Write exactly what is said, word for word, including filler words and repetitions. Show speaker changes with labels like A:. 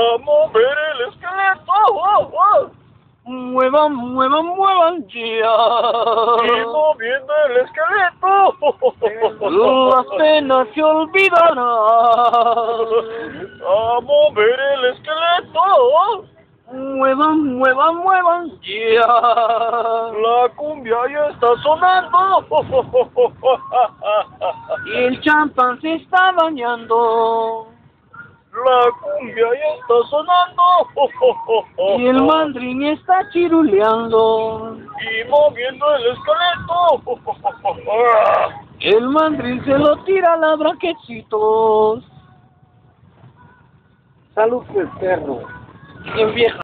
A: a mover el esqueleto. Oh, oh.
B: Muevan, muevan, muevan ya.
A: Y moviendo el esqueleto.
B: Las penas se olvidarán.
A: A mover el esqueleto.
B: Muevan, muevan, muevan ya.
A: La cumbia ya está sonando.
B: Y el champán se está bañando.
A: La cumbia ya está sonando.
B: Y el mandrín está chiruleando.
A: Y moviendo el esqueleto.
B: El mandrín se lo tira a la braquecitos. Salud, pues, perro. Bien vieja.